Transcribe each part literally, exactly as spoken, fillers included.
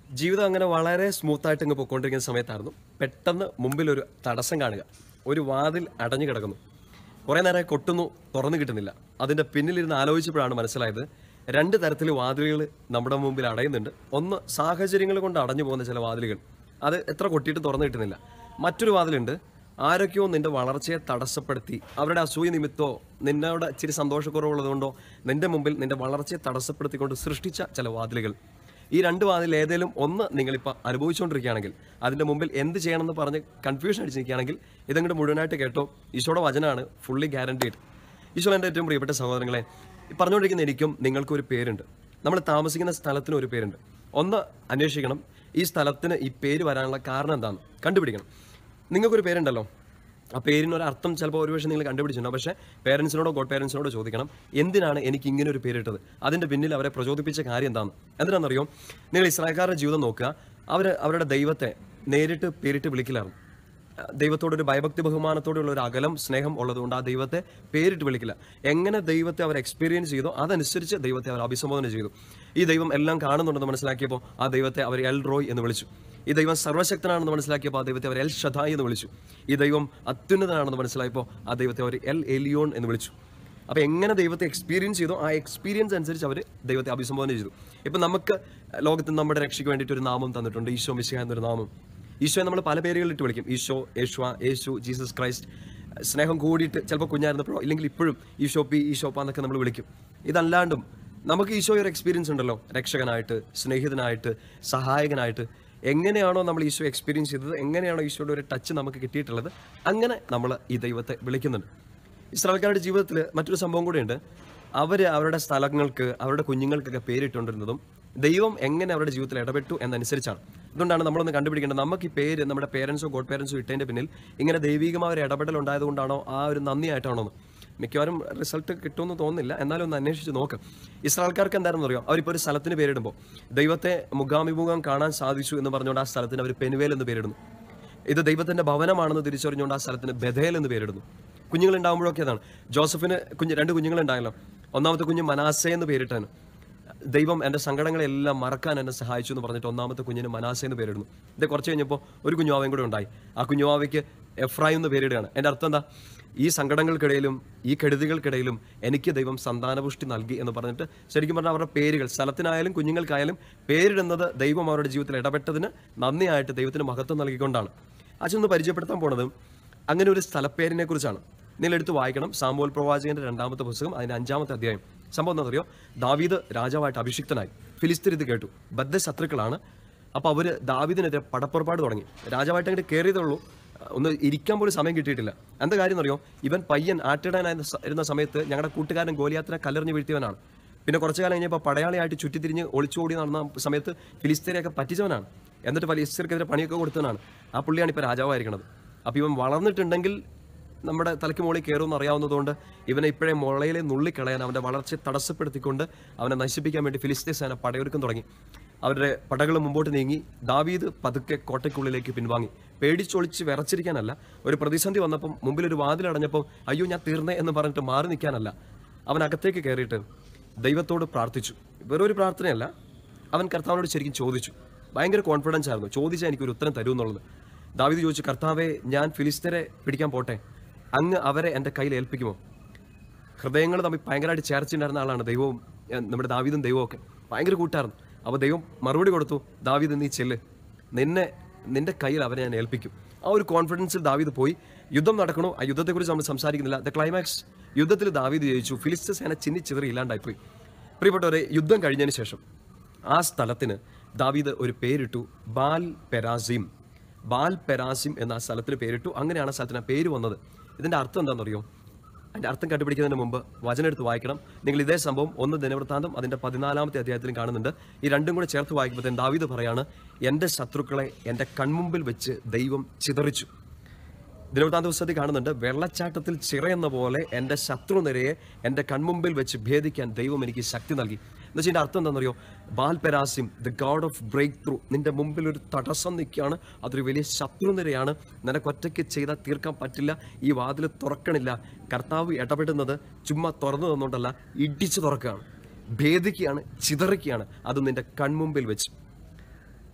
ജീവിതം അങ്ങനെ വളരെ സ്മൂത്തായിട്ട് ഇങ്ങ് പോയിക്കൊണ്ടിരിക്കുന്ന സമയത്തായിരുന്നു പെട്ടെന്ന് മുമ്പിലൊരു തടസ്സം കാണുക. ഒരു വാതിൽ അടഞ്ഞു കിടക്കുന്നു. കുറേ നേരം കൊട്ടുന്നു, തുറന്നു കിട്ടുന്നില്ല. അതിൻ്റെ പിന്നിലിരുന്ന് ആലോചിച്ചപ്പോഴാണ് മനസ്സിലായത് രണ്ട് തരത്തിൽ വാതിലുകൾ നമ്മുടെ മുമ്പിൽ അടയുന്നുണ്ട്. ഒന്ന് സാഹചര്യങ്ങൾ കൊണ്ട് അടഞ്ഞു പോകുന്ന ചില വാതിലുകൾ, അത് എത്ര കൊട്ടിയിട്ട് തുറന്നു കിട്ടുന്നില്ല. മറ്റൊരു വാതിലുണ്ട്, ആരൊക്കെയോ നിന്റെ വളർച്ചയെ തടസ്സപ്പെടുത്തി, അവരുടെ അസൂയ നിമിത്തമോ നിന്നോട് ഇച്ചിരി സന്തോഷക്കുറവുള്ളതുകൊണ്ടോ നിന്റെ മുമ്പിൽ നിന്റെ വളർച്ചയെ തടസ്സപ്പെടുത്തിക്കൊണ്ട് സൃഷ്ടിച്ച ചില വാതിലുകൾ. ഈ രണ്ട് വാതിൽ ഏതെങ്കിലും ഒന്ന് നിങ്ങളിപ്പോൾ അനുഭവിച്ചുകൊണ്ടിരിക്കുകയാണെങ്കിൽ, അതിൻ്റെ മുമ്പിൽ എന്ത് ചെയ്യണമെന്ന് പറഞ്ഞ് കൺഫ്യൂഷൻ അടിച്ചിരിക്കുകയാണെങ്കിൽ, ഇതങ്ങോട്ട് മുഴുവനായിട്ട് കേട്ടോ. ഈശോയുടെ വചനമാണ്, ഫുള്ളി ഗ്യാരണ്ടീഡ്. ഈശോ എൻ്റെ ഏറ്റവും പ്രിയപ്പെട്ട സഹോദരങ്ങളെ, ഈ പറഞ്ഞുകൊണ്ടിരിക്കുന്ന എനിക്കും നിങ്ങൾക്കൊരു പേരുണ്ട്. നമ്മൾ താമസിക്കുന്ന സ്ഥലത്തിന് ഒരു പേരുണ്ട്. ഒന്ന് അന്വേഷിക്കണം, ഈ സ്ഥലത്തിന് ഈ പേര് വരാനുള്ള കാരണം എന്താണെന്ന് കണ്ടുപിടിക്കണം. നിങ്ങൾക്കൊരു പേരുണ്ടല്ലോ, ആ പേരിനൊരർത്ഥം ചിലപ്പോൾ ഒരുപക്ഷെ നിങ്ങൾ കണ്ടുപിടിച്ചിട്ടുണ്ടോ. പക്ഷേ പേരൻസിനോടോ ഗോഡ് പേരൻസിനോടോ ചോദിക്കണം, എന്തിനാണ് എനിക്ക് ഇങ്ങനെ ഒരു പേരിട്ടത്, അതിൻ്റെ പിന്നിൽ അവരെ പ്രചോദിപ്പിച്ച കാര്യം എന്താണ്. എന്തിനാണെന്നറിയോ, നിങ്ങൾ ഇസ്രായേൽക്കാരുടെ ജീവിതം നോക്കുക. അവർ അവരുടെ ദൈവത്തെ നേരിട്ട് പേരിട്ട് വിളിക്കില്ലായിരുന്നു. ദൈവത്തോടൊരു ഭയഭക്തി ബഹുമാനത്തോടുള്ള ഒരു അകലം, സ്നേഹം ഉള്ളതുകൊണ്ട് ആ ദൈവത്തെ പേരിട്ട് വിളിക്കില്ല. എങ്ങനെ ദൈവത്തെ അവർ എക്സ്പീരിയൻസ് ചെയ്തോ അതനുസരിച്ച് ദൈവത്തെ അവർ അഭിസംബോധന ചെയ്തു. ഈ ദൈവം എല്ലാം കാണുന്നുണ്ടെന്ന് മനസ്സിലാക്കിയപ്പോൾ ആ ദൈവത്തെ അവർ എൽ റോയ് എന്ന് വിളിച്ചു. ഈ ദൈവം സർവ്വശക്തനാണെന്ന് മനസ്സിലാക്കിയപ്പോൾ ആ ദൈവത്തെ അവർ എൽ ഷദായി എന്ന് വിളിച്ചു. ഈ ദൈവം അത്യുന്നതനാണെന്ന് മനസ്സിലായപ്പോൾ ആ ദൈവത്തെ അവർ എൽ എലിയോൺ എന്ന് വിളിച്ചു. അപ്പോൾ എങ്ങനെ ദൈവത്തെ എക്സ്പീരിയൻസ് ചെയ്തോ ആ എക്സ്പീരിയൻസ് അനുസരിച്ച് അവർ ദൈവത്തെ അഭിസംബോധന ചെയ്തു. ഇപ്പം നമുക്ക് ലോകത്ത് നമ്മുടെ രക്ഷയ്ക്ക് വേണ്ടിയിട്ട് ഒരു നാമം തന്നിട്ടുണ്ട്, ഈശോ മിശിഹ എന്നൊരു നാമം. ഈശോയെ നമ്മൾ പല പേരുകളിട്ട് വിളിക്കും. Eesho, Yeshua, Yesu, Jesus Christ. സ്നേഹം കൂടിയിട്ട് ചിലപ്പോൾ കുഞ്ഞായിരുന്നപ്പോഴോ ഇല്ലെങ്കിൽ ഇപ്പോഴും ഈശോ പി, ഈശോപ്പ എന്നൊക്കെ നമ്മൾ വിളിക്കും. ഇതല്ലാണ്ടും നമുക്ക് ഈശോയെ ഒരു എക്സ്പീരിയൻസ് ഉണ്ടല്ലോ, രക്ഷകനായിട്ട്, സ്നേഹിതനായിട്ട്, സഹായകനായിട്ട്. എങ്ങനെയാണോ നമ്മൾ ഈശോ എക്സ്പീരിയൻസ് ചെയ്തത്, എങ്ങനെയാണോ ഈശോയുടെ ഒരു ടച്ച് നമുക്ക് കിട്ടിയിട്ടുള്ളത്, അങ്ങനെ നമ്മൾ ഈ ദൈവത്തെ വിളിക്കുന്നുണ്ട്. ഇസ്രായേൽക്കാരുടെ ജീവിതത്തിൽ മറ്റൊരു സംഭവം കൂടെയുണ്ട്. അവർ അവരുടെ സ്ഥലങ്ങൾക്ക്, അവരുടെ കുഞ്ഞുങ്ങൾക്കൊക്കെ പേരിട്ടുകൊണ്ടിരുന്നതും ദൈവം എങ്ങനെ അവരുടെ ജീവിതത്തിൽ ഇടപെട്ടു എന്നനുസരിച്ചാണ്. അതുകൊണ്ടാണ് നമ്മളൊന്ന് കണ്ടുപിടിക്കേണ്ടത്, നമുക്ക് ഈ പേര് നമ്മുടെ പേരൻസോ ഗോഡ് പേരൻസോ ഇട്ടതിൻ്റെ പിന്നിൽ ഇങ്ങനെ ദൈവികമായ ഒരു ഇടപെടൽ ഉണ്ടായതുകൊണ്ടാണോ, ആ ഒരു നന്ദിയായിട്ടാണോ എന്ന്. മിക്കവാറും റിസൾട്ട് കിട്ടുമെന്ന് തോന്നുന്നില്ല, എന്നാലും ഒന്ന് അന്വേഷിച്ച് നോക്കാം. ഇസ്രായേൽക്കാർക്ക് എന്താണെന്ന് അറിയാം, അവരിപ്പോൾ ഒരു സ്ഥലത്തിന് പേരിടുമ്പോൾ ദൈവത്തെ മുഖാഭിമുഖം കാണാൻ സാധിച്ചു എന്ന് പറഞ്ഞുകൊണ്ട് ആ സ്ഥലത്തിന് അവർ പെനുവേൽ എന്ന് പേരിടുന്നു. ഇത് ദൈവത്തിൻ്റെ ഭവനമാണെന്ന് തിരിച്ചറിഞ്ഞുകൊണ്ട് ആ സ്ഥലത്തിന് ബഥേൽ എന്ന് പേരിടുന്നു. കുഞ്ഞുങ്ങളുണ്ടാകുമ്പോഴൊക്കെ അതാണ്. ജോസഫിന് കുഞ്ഞ് രണ്ട് കുഞ്ഞുങ്ങളുണ്ടായല്ലോ. ഒന്നാമത്തെ കുഞ്ഞ് മനാസെ എന്ന് പേരിട്ടാണ്. ദൈവം എൻ്റെ സങ്കടങ്ങളെല്ലാം മറക്കാൻ എന്നെ സഹായിച്ചു എന്ന് പറഞ്ഞിട്ട് ഒന്നാമത്തെ കുഞ്ഞിന് മനാസെ എന്ന് പേരിടുന്നു. ഇത് കുറച്ച് കഴിഞ്ഞപ്പോൾ ഒരു കുഞ്ഞുവാവയും കൂടെ ഉണ്ടായി. ആ കുഞ്ഞുവാവയ്ക്ക് എഫ്രായിം എന്ന് പേരിടുകയാണ്. എൻ്റെ അർത്ഥം എന്താ, ഈ സങ്കടങ്ങൾക്കിടയിലും ഈ കെടുതികൾക്കിടയിലും എനിക്ക് ദൈവം സന്താനപുഷ്ടി നൽകി എന്ന് പറഞ്ഞിട്ട്, ശരിക്കും പറഞ്ഞാൽ അവരുടെ പേരുകൾ, സ്ഥലത്തിനായാലും കുഞ്ഞുങ്ങൾക്കായാലും പേരിടുന്നത് ദൈവം അവരുടെ ജീവിതത്തിൽ ഇടപെട്ടതിന് നന്ദിയായിട്ട് ദൈവത്തിന് മഹത്വം നൽകിക്കൊണ്ടാണ്. അച്ഛനൊന്ന് പരിചയപ്പെടുത്താൻ പോണത് അങ്ങനെ ഒരു സ്ഥലപ്പേരിനെ കുറിച്ചാണ്. നിങ്ങൾ എടുത്ത് വായിക്കണം, സാമുവേൽ പ്രവാചകന്റെ രണ്ടാമത്തെ പുസ്തകം, അതിൻ്റെ അഞ്ചാമത്തെ അധ്യായം. സംഭവം എന്താ അറിയോ, ദാവീദ് രാജാവായിട്ട് അഭിഷിക്തനായി. ഫിലിസ്തീർ ഇത് കേട്ടു, ബദ്ധശത്രുക്കളാണ്. അപ്പോൾ അവർ ദാവീദിനെതിരെ പടപ്പുറപ്പാട് തുടങ്ങി. രാജാവായിട്ട് അങ്ങോട്ട് കയറിയതേ ഉള്ളൂ, ഒന്ന് ഇരിക്കാൻ പോലും സമയം കിട്ടിയിട്ടില്ല. എന്താ കാര്യം എന്നറിയോ, ഇവൻ പയ്യൻ ആട്ടിടാനായിരുന്ന സമയത്ത് ഞങ്ങളുടെ കൂട്ടുകാരൻ ഗോലിയാത്തിനെ കല്ലെറിഞ്ഞ് വീഴ്ത്തിയവനാണ്. പിന്നെ കുറച്ചു കാലം കഴിഞ്ഞപ്പോൾ പടയാളിയായിട്ട് ചുറ്റിത്തിരിഞ്ഞ് ഒളിച്ചോടി നടന്ന സമയത്ത് ഫിലിസ്തീനെയൊക്കെ പറ്റിച്ചവനാണ്. എന്നിട്ട് ഫിലിസ്തീർക്കെതിരെ പണിയൊക്കെ കൊടുത്തവനാണ്. ആ പുള്ളിയാണ് ഇപ്പോൾ രാജാവായിരിക്കുന്നത്. അപ്പോൾ ഇവൻ വളർന്നിട്ടുണ്ടെങ്കിൽ നമ്മുടെ തലയ്ക്ക് മുകളിൽ കയറുമെന്ന് അറിയാവുന്നതുകൊണ്ട് ഇവനെ ഇപ്പോഴേ മുളയിലെ നുള്ളിക്കളയാൻ, അവൻ്റെ വളർച്ചയെ തടസ്സപ്പെടുത്തിക്കൊണ്ട് അവനെ നശിപ്പിക്കാൻ വേണ്ടി ഫിലിസ്തീൻ സേന പടയൊരുക്കം തുടങ്ങി. അവരുടെ പടകൾ മുമ്പോട്ട് നീങ്ങി. ദാവീദ് പതുക്കെ കോട്ടയ്ക്കുള്ളിലേക്ക് പിൻവാങ്ങി. പേടിച്ചൊളിച്ച് വിറച്ചിരിക്കാനല്ല, ഒരു പ്രതിസന്ധി വന്നപ്പം മുമ്പിലൊരു വാതിലടഞ്ഞപ്പോൾ അയ്യോ ഞാൻ തീർന്നേ എന്ന് പറഞ്ഞിട്ട് മാറി നിൽക്കാനല്ല, അവൻ അകത്തേക്ക് കയറിയിട്ട് ദൈവത്തോട് പ്രാർത്ഥിച്ചു. വേറൊരു പ്രാർത്ഥനയല്ല, അവൻ കർത്താവിനോട് ശരിക്കും ചോദിച്ചു. ഭയങ്കര കോൺഫിഡൻസ് ആയിരുന്നു, ചോദിച്ചാൽ എനിക്കൊരു ഉത്തരം തരൂ എന്നുള്ളത്. ദാവീദ് ചോദിച്ചു, കർത്താവെ, ഞാൻ ഫിലിസ്തീനെ പിടിക്കാൻ പോട്ടെ, അങ്ങ് അവരെ എൻ്റെ കയ്യിൽ ഏൽപ്പിക്കുമോ? ഹൃദയങ്ങൾ തമ്മിൽ ഭയങ്കരമായിട്ട് ചേർച്ചയുണ്ടായിരുന്ന ആളാണ് ദൈവവും, നമ്മുടെ ദാവീദും ദൈവവും ഒക്കെ ഭയങ്കര കൂട്ടായിരുന്നു. അപ്പോൾ ദൈവം മറുപടി കൊടുത്തു, ദാവീദ് നീ ചെല്ല്, നിന്നെ നിന്റെ കയ്യിൽ അവരെ ഞാൻ ഏൽപ്പിക്കും. ആ ഒരു കോൺഫിഡൻസിൽ ദാവീദ് പോയി. യുദ്ധം നടക്കണോ, ആ യുദ്ധത്തെക്കുറിച്ച് നമ്മൾ സംസാരിക്കുന്നില്ല. ദ ക്ലൈമാക്സ്, യുദ്ധത്തിൽ ദാവീദ് ജയിച്ചു. ഫിലിസ്തീൻ സേന ചിന്നി ചിതറി ഇല്ലാണ്ടായിപ്പോയി. പ്രിയപ്പെട്ടവരെ, യുദ്ധം കഴിഞ്ഞതിന് ശേഷം ആ സ്ഥലത്തിന് ദാവീദ് ഒരു പേരിട്ടു, ബാൽ പെരാസിം. ബാൽ പെരാസിം എന്ന ആ സ്ഥലത്തിന് പേരിട്ടു. അങ്ങനെയാണ് ആ സ്ഥലത്തിന് പേര് വന്നത്. ഇതിൻ്റെ അർത്ഥം എന്താണെന്നറിയോ? അതിൻ്റെ അർത്ഥം കണ്ടുപിടിക്കുന്നതിന് മുമ്പ് വചനം എടുത്ത് വായിക്കണം. നിങ്ങൾ ഇതേ സംഭവം ഒന്ന് ദിനവൃത്താന്തം അതിൻ്റെ പതിനാലാമത്തെ അധ്യായത്തിലും കാണുന്നുണ്ട്. ഈ രണ്ടും കൂടെ ചേർത്ത് വായിക്കുമ്പോഴത്തേന് ദാവീദ് പറയാണ്, എൻ്റെ ശത്രുക്കളെ എൻ്റെ കൺമുമ്പിൽ വെച്ച് ദൈവം ചിതറിച്ചു. ദിനവൃത്താന്ത പുസ്തകത്തിൽ കാണുന്നുണ്ട്, വെള്ളച്ചാട്ടത്തിൽ ചിറയെന്ന പോലെ എൻ്റെ ശത്രുനിരയെ എൻ്റെ കൺമുമ്പിൽ വെച്ച് ഭേദിക്കാൻ ദൈവം എനിക്ക് ശക്തി നൽകി. എന്ന് വെച്ചാൽ എൻ്റെ അർത്ഥം എന്താണെന്നറിയോ, Baal Perazim, the God of breakthrough. നിൻ്റെ മുമ്പിൽ ഒരു തടസ്സം നിൽക്കുകയാണ്, അതൊരു വലിയ ശത്രുനിരയാണ്, നിനക്കൊറ്റയ്ക്ക് ചെയ്താൽ തീർക്കാൻ പറ്റില്ല, ഈ വാതിൽ തുറക്കണില്ല. കർത്താവ് ഇടപെടുന്നത് ചുമ്മാ തുറന്നു തന്നുകൊണ്ടല്ല, ഇടിച്ചു തുറക്കുകയാണ്, ഭേദിക്കുകയാണ്, ചിതറിക്കുകയാണ്, അത് നിൻ്റെ കൺമുമ്പിൽ വെച്ച്.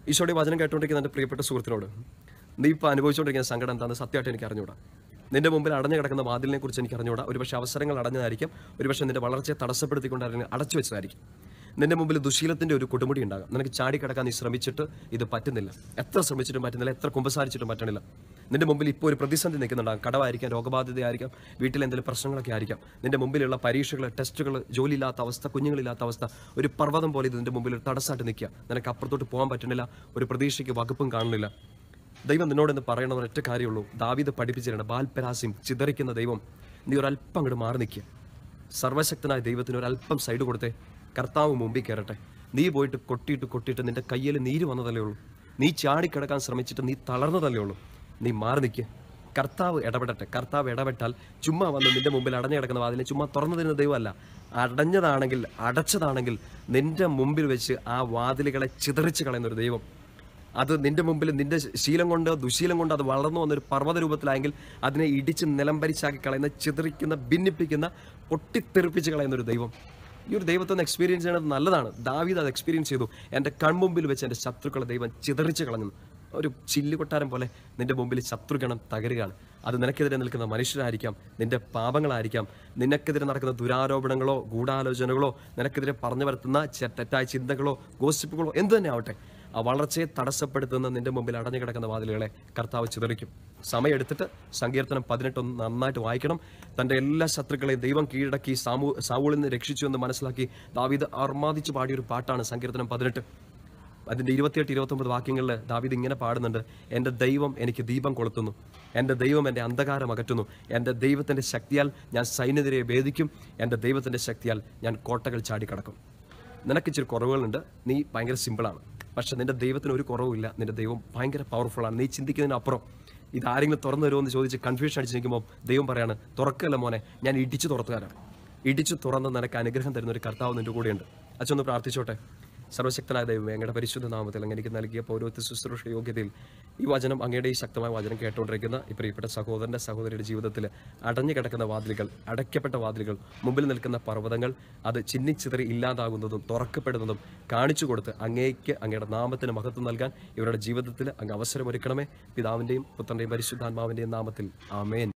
ഈശോയുടെ വചനം കേട്ടുകൊണ്ടിരിക്കുന്ന എൻ്റെ പ്രിയപ്പെട്ട സുഹൃത്തിനോട്, നീ ഇപ്പോൾ അനുഭവിച്ചുകൊണ്ടിരിക്കുന്ന സങ്കടം എന്താണെന്ന് സത്യമായിട്ട് എനിക്ക് അറിഞ്ഞുകൂടാ. നിന്റെ മുമ്പിൽ അടഞ്ഞു കിടക്കുന്ന വാതിലിനെ കുറിച്ച് എനിക്ക് അറിഞ്ഞുകൂടാ. ഒരുപക്ഷെ അവസരങ്ങൾ അടഞ്ഞതായിരിക്കും, ഒരുപക്ഷെ നിന്റെ വളർച്ചയെ തടസ്സപ്പെടുത്തിക്കൊണ്ട് അല്ലെങ്കിൽ അടച്ചു വെച്ചതായിരിക്കും. നിന്റെ മുമ്പിൽ ദുശീലത്തിൻ്റെ ഒരു കൊടുമുടി ഉണ്ടാകും. നിനക്ക് ചാടിക്കിടക്കാൻ നീ ശ്രമിച്ചിട്ട് ഇത് പറ്റുന്നില്ല. എത്ര ശ്രമിച്ചിട്ടും പറ്റുന്നില്ല, എത്ര കുമ്പസാരിച്ചിട്ടും പറ്റണില്ല. നിന്റെ മുമ്പിൽ ഇപ്പോൾ ഒരു പ്രതിസന്ധി നിൽക്കുന്നുണ്ടാകും. കടമായിരിക്കാം, രോഗബാധിതയായിരിക്കാം, വീട്ടിൽ എന്തെങ്കിലും പ്രശ്നങ്ങളൊക്കെ ആയിരിക്കാം. നിന്റെ മുമ്പിലുള്ള പരീക്ഷകൾ, ടെസ്റ്റുകൾ, ജോലിയില്ലാത്ത അവസ്ഥ, കുഞ്ഞുങ്ങളില്ലാത്ത അവസ്ഥ, ഒരു പർവ്വതം പോലെ ഇത് നിന്റെ മുമ്പിൽ ഒരു തടസ്സമായിട്ട് നിൽക്കുക. നിനക്ക് അപ്പുറത്തോട്ട് പോകാൻ പറ്റുന്നില്ല, ഒരു പ്രതീക്ഷയ്ക്ക് വകുപ്പും കാണുന്നില്ല. ദൈവം നിന്നോടെന്ന് പറയണ ഒരൊറ്റ കാര്യമുള്ളൂ. ദാവീദ് പഠിപ്പിച്ചിട്ടുണ്ട്, ബാൽപരാസ്യം ചിതറിക്കുന്ന ദൈവം, നീ ഒരല്പം അങ്ങോട്ട് മാറി നിൽക്കുക. സർവശക്തനായ ദൈവത്തിന് ഒരല്പം സൈഡ് കൊടുത്തേ. കർത്താവ് മുമ്പിൽ കയറട്ടെ. നീ പോയിട്ട് കൊട്ടിയിട്ട് കൊട്ടിയിട്ട് നിന്റെ കയ്യിൽ നീര് വന്നതല്ലേ ഉള്ളൂ. നീ ചാടിക്കിടക്കാൻ ശ്രമിച്ചിട്ട് നീ തളർന്നതല്ലേ ഉള്ളൂ. നീ മാറി നിൽക്കുക. കർത്താവ് ഇടപെടട്ടെ. കർത്താവ് ഇടപെട്ടാൽ ചുമ്മാ വന്ന് നിന്റെ മുമ്പിൽ അടഞ്ഞു കിടക്കുന്ന വാതിലിനെ ചുമ്മാ തുറന്നു തരുന്ന ദൈവമല്ല. അടഞ്ഞതാണെങ്കിൽ, അടച്ചതാണെങ്കിൽ നിന്റെ മുമ്പിൽ വെച്ച് ആ വാതിലുകളെ ചിതറിച്ച് കളയുന്നൊരു ദൈവം. അത് നിന്റെ മുമ്പിൽ നിന്റെ ശീലം കൊണ്ട്, ദുശീലം കൊണ്ട് അത് വളർന്നു വന്നൊരു പർവ്വത രൂപത്തിലായെങ്കിൽ അതിനെ ഇടിച്ച് നിലംപരിച്ചാക്കി കളയുന്ന, ചിതറിക്കുന്ന, ഭിന്നിപ്പിക്കുന്ന, പൊട്ടിത്തെറിപ്പിച്ച് കളയുന്നൊരു ദൈവം. ഈ ഒരു ദൈവത്തെ ഒന്ന് എക്സ്പീരിയൻസ് ചെയ്യണത് നല്ലതാണ്. ദാവീദ് അത് എക്സ്പീരിയൻസ് ചെയ്തു. എൻ്റെ കൺമുമ്പിൽ വെച്ച് എൻ്റെ ശത്രുക്കളെ ദൈവം ചിതറിച്ച് കളഞ്ഞു. ഒരു ചില്ലുകൊട്ടാരം പോലെ നിന്റെ മുമ്പിൽ ശത്രുഗണം തകരുകയാണ്. അത് നിനക്കെതിരെ നിൽക്കുന്ന മനുഷ്യരായിരിക്കാം, നിന്റെ പാപങ്ങളായിരിക്കാം, നിനക്കെതിരെ നടക്കുന്ന ദുരാരോപണങ്ങളോ ഗൂഢാലോചനകളോ, നിനക്കെതിരെ പറഞ്ഞു വരുത്തുന്ന തെറ്റായ ചിന്തകളോ ഗോസിപ്പുകളോ എന്തു തന്നെ ആവട്ടെ, ആ വളർച്ചയെ തടസ്സപ്പെടുത്തുന്ന നിന്റെ മുമ്പിൽ അടഞ്ഞു കിടക്കുന്ന വാതിലുകളെ കർത്താവ് ചിതറിക്കും. സമയമെടുത്തിട്ട് സങ്കീർത്തനം പതിനെട്ടൊന്ന് നന്നായിട്ട് വായിക്കണം. തൻ്റെ എല്ലാ ശത്രുക്കളെയും ദൈവം കീഴടക്കി സാമൂ സാവൂളിൽ നിന്ന് രക്ഷിച്ചു എന്ന് മനസ്സിലാക്കി ദാവീദ് അർമാദിച്ച് പാടിയൊരു പാട്ടാണ് സങ്കീർത്തനം പതിനെട്ട്. അതിൻ്റെ ഇരുപത്തിയെട്ട് ഇരുപത്തൊമ്പത് വാക്യങ്ങളിൽ ദാവീദ് ഇങ്ങനെ പാടുന്നുണ്ട്: എൻ്റെ ദൈവം എനിക്ക് ദീപം കൊളുത്തുന്നു, എൻ്റെ ദൈവം എൻ്റെ അന്ധകാരം അകറ്റുന്നു, എൻ്റെ ദൈവത്തിൻ്റെ ശക്തിയാൽ ഞാൻ സൈന്യത്തിനെ ഭേദിക്കും, എൻ്റെ ദൈവത്തിൻ്റെ ശക്തിയാൽ ഞാൻ കോട്ടകൾ ചാടിക്കടക്കും. നിനക്കിച്ചിരി കുറവുകളുണ്ട്, നീ ഭയങ്കര സിമ്പിളാണ്. പക്ഷെ നിന്റെ ദൈവത്തിന് ഒരു കുറവുമില്ല. നിന്റെ ദൈവം ഭയങ്കര പവർഫുള്ളാണ്. നീ ചിന്തിക്കുന്നതിനപ്പുറം. ഇതാരെങ്കിലും തുറന്നു തരുമോ എന്ന് ചോദിച്ച് കൺഫ്യൂഷൻ അടിച്ച് നിൽക്കുമ്പോൾ ദൈവം പറയാണ്, തുറക്കല്ല മോനെ, ഞാൻ ഇടിച്ചു തുറത്തു തരാം. ഇടിച്ചു തുറന്ന് നിനക്ക് അനുഗ്രഹം തരുന്ന ഒരു കർത്താവ് നിന്റെ കൂടെയുണ്ട്. അച്ഛനൊന്ന് പ്രാർത്ഥിച്ചോട്ടെ. സർവശക്തനായ ദൈവമേ, അങ്ങയുടെ പരിശുദ്ധ നാമത്തിൽ അങ്ങനെക്ക് നൽകിയ പൗരോഹിത്യ ശുശ്രൂഷ യോഗ്യതയിൽ ഈ വചനം, അങ്ങയുടെ ഈ ശക്തമായ വചനം കേട്ടുകൊണ്ടിരിക്കുന്ന ഈ പ്രിയപ്പെട്ട സഹോദരൻ്റെ സഹോദരിയുടെ ജീവിതത്തിൽ അടഞ്ഞു കിടക്കുന്ന വാതിലുകൾ, അടയ്ക്കപ്പെട്ട വാതിലുകൾ, മുമ്പിൽ നിൽക്കുന്ന പർവ്വതങ്ങൾ, അത് ചിന്നിച്ചിതറി ഇല്ലാതാകുന്നതും തുറക്കപ്പെടുന്നതും കാണിച്ചു കൊടുത്ത് അങ്ങേക്ക് അങ്ങയുടെ നാമത്തിന് മഹത്വം നൽകാൻ ഇവരുടെ ജീവിതത്തിൽ അങ്ങ് അവസരമൊരുക്കണമേ. പിതാവിൻ്റെയും പുത്രൻ്റെയും പരിശുദ്ധാത്മാവിൻ്റെയും നാമത്തിൽ ആമേൻ.